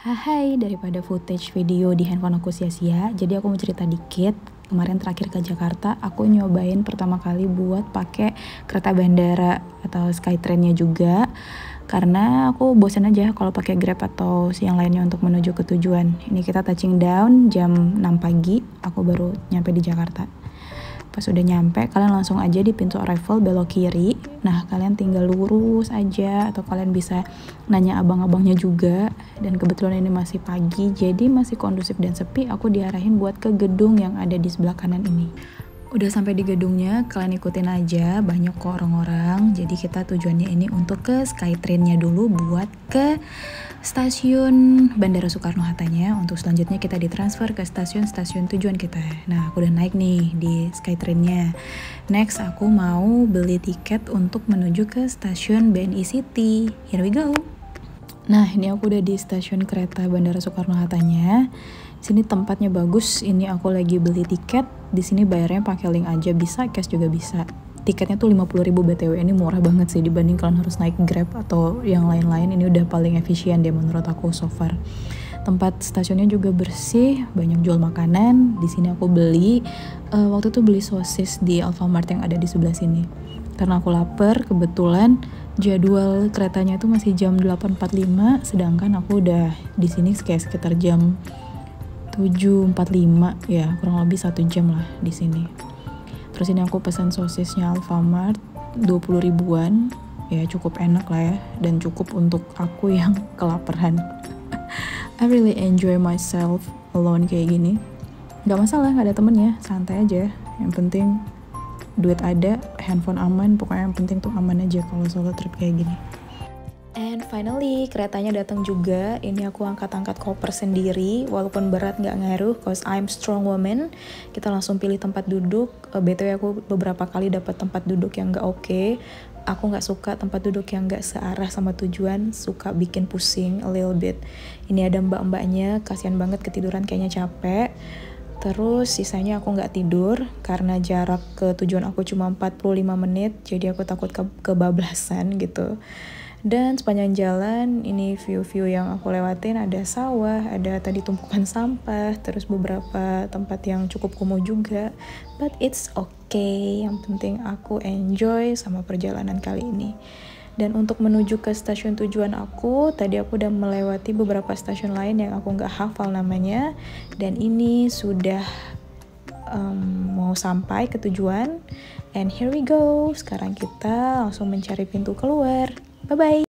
Hai, daripada footage video di handphone aku sia-sia, jadi aku mau cerita dikit. Kemarin terakhir ke Jakarta, aku nyobain pertama kali buat pakai kereta bandara atau Skytrain-nya juga. Karena aku bosan aja kalau pakai Grab atau yang lainnya untuk menuju ke tujuan. Ini kita touching down jam 6 pagi, aku baru nyampe di Jakarta. Pas udah nyampe, kalian langsung aja di pintu arrival belok kiri. Nah, kalian tinggal lurus aja atau kalian bisa nanya abang-abangnya juga. Dan kebetulan ini masih pagi, jadi masih kondusif dan sepi. Aku diarahin buat ke gedung yang ada di sebelah kanan ini. Udah sampai di gedungnya, kalian ikutin aja, banyak kok orang-orang. Jadi kita tujuannya ini untuk ke Skytrain-nya dulu buat ke stasiun Bandara Soekarno-Hattanya. Untuk selanjutnya kita ditransfer ke stasiun-stasiun tujuan kita. Nah, aku udah naik nih di Skytrain-nya. Next, aku mau beli tiket untuk menuju ke stasiun BNI City. Here we go. Nah, ini aku udah di stasiun kereta Bandara Soekarno-Hattanya. Sini tempatnya bagus. Ini aku lagi beli tiket. Di sini bayarnya pakai link aja, bisa cash juga bisa. Tiketnya tuh 50.000 BTW. Ini murah banget sih dibanding kalian harus naik Grab atau yang lain-lain. Ini udah paling efisien deh menurut aku so far. Tempat stasiunnya juga bersih, banyak jual makanan. Di sini aku beli waktu itu beli sosis di Alfamart yang ada di sebelah sini. Karena aku lapar, kebetulan jadwal keretanya itu masih jam 8.45, sedangkan aku udah di sini kayak sekitar jam 7.45 ya, kurang lebih 1 jam lah di sini. Terus ini aku pesan sosisnya Alfamart 20 ribuan, ya cukup enak lah ya, dan cukup untuk aku yang kelaparan. I really enjoy myself alone kayak gini. Gak masalah, gak ada temennya, santai aja. Yang penting duit ada, handphone aman, pokoknya yang penting tuh aman aja kalau solo trip kayak gini. And finally, keretanya datang juga. Ini aku angkat-angkat koper sendiri, walaupun berat nggak ngaruh, cause I'm strong woman. Kita langsung pilih tempat duduk. BTW aku beberapa kali dapat tempat duduk yang nggak oke. Aku nggak suka tempat duduk yang nggak searah sama tujuan, suka bikin pusing a little bit. Ini ada mbak-mbaknya, kasihan banget ketiduran, kayaknya capek. Terus sisanya aku nggak tidur karena jarak ke tujuan aku cuma 45 menit, jadi aku takut kebablasan gitu. Dan sepanjang jalan ini view-view yang aku lewatin, ada sawah, ada tadi tumpukan sampah, terus beberapa tempat yang cukup kumuh juga. But it's okay, yang penting aku enjoy sama perjalanan kali ini. Dan untuk menuju ke stasiun tujuan aku, tadi aku udah melewati beberapa stasiun lain yang aku nggak hafal namanya. Dan ini sudah mau sampai ke tujuan. And here we go, sekarang kita langsung mencari pintu keluar. Bye-bye!